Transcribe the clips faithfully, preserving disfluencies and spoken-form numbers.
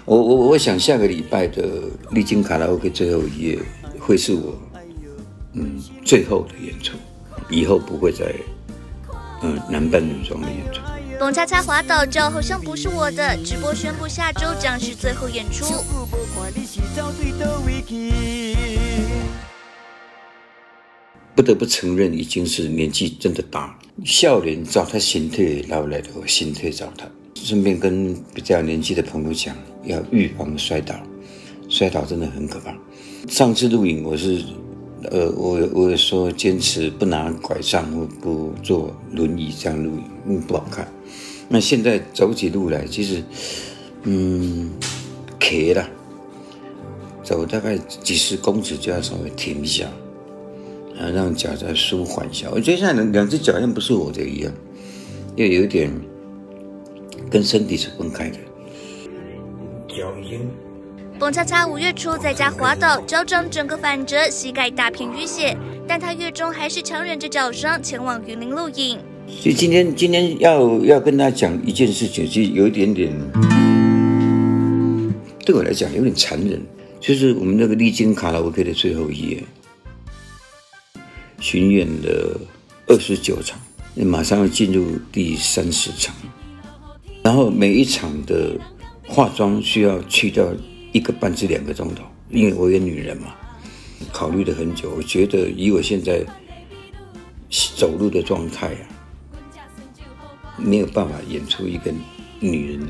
我我我想下个礼拜的丽晶卡拉 OK 最后一夜会是我嗯最后的演出，以后不会再嗯男扮女装的演出。 蹦恰恰滑倒，叫好像不是我的。直播宣布下周将是最后演出。 不得不承认，已经是年纪真的大了。少年找他身体老来的，身体找他。顺便跟比较年纪的朋友讲，要预防摔倒，摔倒真的很可怕。上次录影我是，呃，我我有说坚持不拿拐杖或不坐轮椅这样录影，嗯，不好看。那现在走起路来，其实，嗯，咳了，走大概几十公尺就要稍微停一下，啊，让脚再舒缓一下。我觉得现在两只脚像不是我的一样，又有一点跟身体是分开的。脚已经。 蹦恰恰五月初在家滑倒，脚掌整个反折，膝盖大片淤血，但他月中还是强忍着脚伤前往云林录影。 所以今天今天要要跟他讲一件事情，其实有一点点，对我来讲有点残忍，就是我们那个丽晶卡拉 OK 的最后一夜，巡演了二十九场，马上要进入第三十场，然后每一场的化妆需要去掉一个半至两个钟头，因为我有女人嘛，考虑了很久，我觉得以我现在走路的状态啊，没有办法演出一个女人的。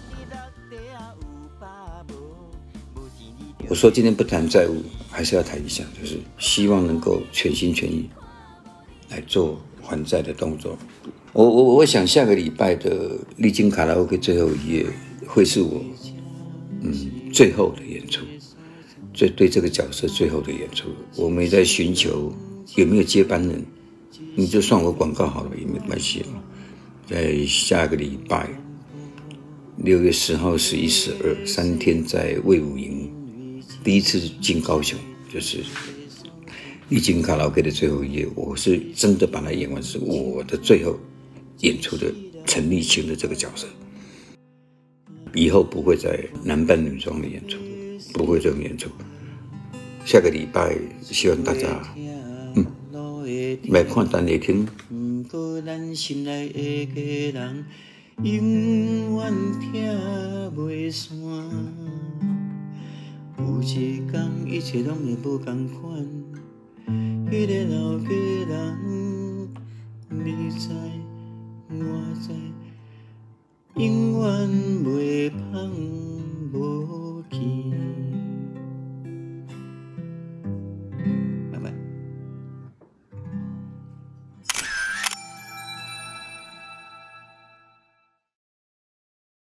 我说今天不谈债务，还是要谈一下，就是希望能够全心全意来做还债的动作。我我我想下个礼拜的丽晶卡拉 OK 最后一夜会是我嗯最后的演出，最对这个角色最后的演出。我们也在寻求有没有接班人，你就算我广告好了也没关系嘛。在下个礼拜六月十号、十一、十二三天在卫武营，第一次进高雄，就是丽晶卡拉 OK 的最后一夜，我是真的把它演完，是我的最后演出的陈立青的这个角色，以后不会再男扮女装的演出，不会这种演出。下个礼拜希望大家嗯来看单来听。永远听袂散，有一天一切拢会不同款。迄个老家人，你知我知，永远袂放。